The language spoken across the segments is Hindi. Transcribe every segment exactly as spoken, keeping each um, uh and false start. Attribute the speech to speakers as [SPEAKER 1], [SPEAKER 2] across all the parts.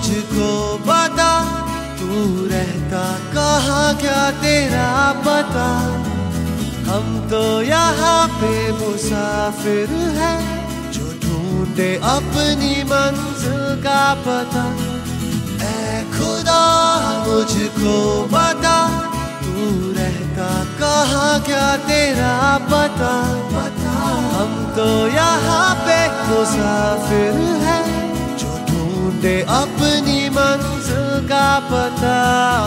[SPEAKER 1] मुझको बता, तू रहता कहाँ, क्या तेरा पता। हम तो यहाँ पे मुसाफिर हैं, जो ढूंढे अपनी मंजिल का पता। ऐ खुदा मुझको बता, तू रहता कहाँ, क्या तेरा पता। हम तो यहाँ पे मुसाफिर हैं, जो ढूंढे अपनी मंजिल का पता।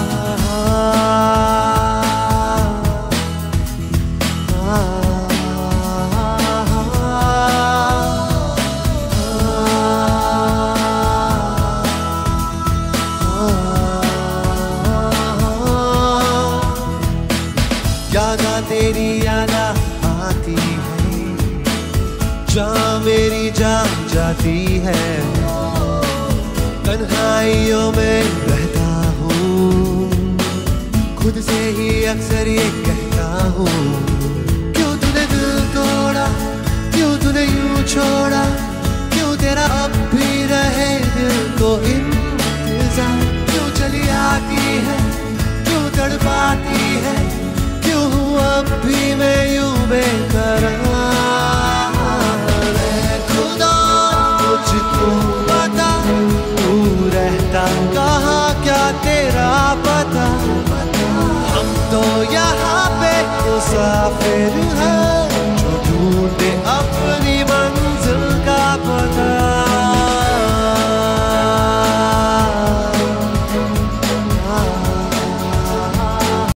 [SPEAKER 1] यादा तेरी यादा आती है, जहाँ मेरी जान जाती है। तन्हाइयों में रहता हूँ, खुद से ही अक्सर ये कहता हूँ, क्यों तूने दिल तोड़ा, क्यों तूने यूं छोड़ा, क्यों तेरा अब भी रहे दिल को इंतजार। क्यों चली आती है, क्यों तड़पाती है, क्यों हूँ अब भी मैं यूं बेकरार। ऐ खुदा मुझको बता, तू रहता कहाँ, क्या तेरा पता। हम तो यहाँ पे मुसाफिर हैं, जो ढूंढे